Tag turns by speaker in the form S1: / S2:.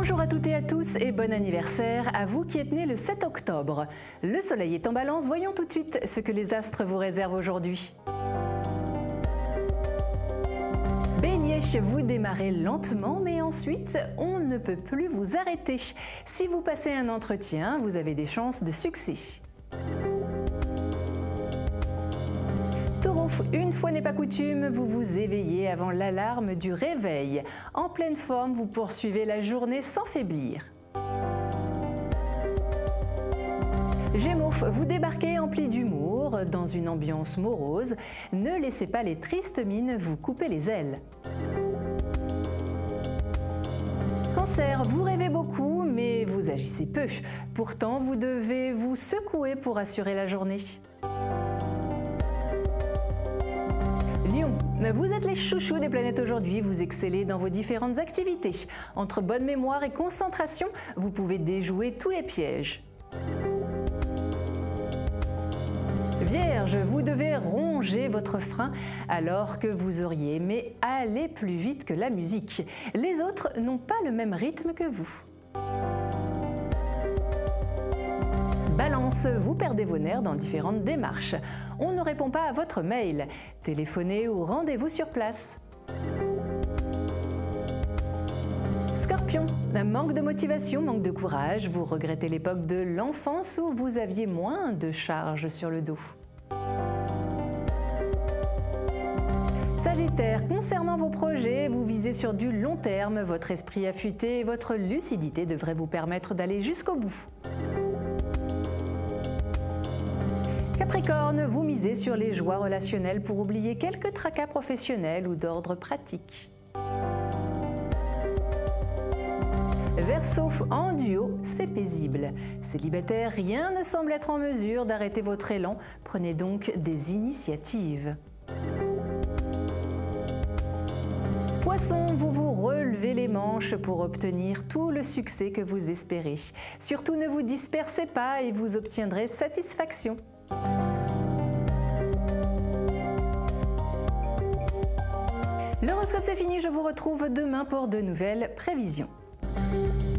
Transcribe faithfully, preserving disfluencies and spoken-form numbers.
S1: Bonjour à toutes et à tous et bon anniversaire à vous qui êtes nés le sept octobre. Le soleil est en balance, voyons tout de suite ce que les astres vous réservent aujourd'hui. Bélier, vous démarrez lentement mais ensuite on ne peut plus vous arrêter. Si vous passez un entretien, vous avez des chances de succès. Taureau, une fois n'est pas coutume, vous vous éveillez avant l'alarme du réveil. En pleine forme, vous poursuivez la journée sans faiblir. Gémeaux, vous débarquez empli d'humour dans une ambiance morose. Ne laissez pas les tristes mines vous couper les ailes. Cancer, vous rêvez beaucoup mais vous agissez peu. Pourtant, vous devez vous secouer pour assurer la journée. Lion, vous êtes les chouchous des planètes aujourd'hui, vous excellez dans vos différentes activités. Entre bonne mémoire et concentration, vous pouvez déjouer tous les pièges. Vierge, vous devez ronger votre frein alors que vous auriez aimé aller plus vite que la musique. Les autres n'ont pas le même rythme que vous. Balance, vous perdez vos nerfs dans différentes démarches. On ne répond pas à votre mail. Téléphonez ou rendez-vous sur place. Scorpion, manque de motivation, manque de courage. Vous regrettez l'époque de l'enfance où vous aviez moins de charge sur le dos. Sagittaire, concernant vos projets, vous visez sur du long terme. Votre esprit affûté et votre lucidité devraient vous permettre d'aller jusqu'au bout. Capricorne, vous misez sur les joies relationnelles pour oublier quelques tracas professionnels ou d'ordre pratique. Verseau, en duo, c'est paisible. Célibataire, rien ne semble être en mesure d'arrêter votre élan. Prenez donc des initiatives. Poisson, vous vous relevez les manches pour obtenir tout le succès que vous espérez. Surtout ne vous dispersez pas et vous obtiendrez satisfaction. L'horoscope c'est fini, je vous retrouve demain pour de nouvelles prévisions.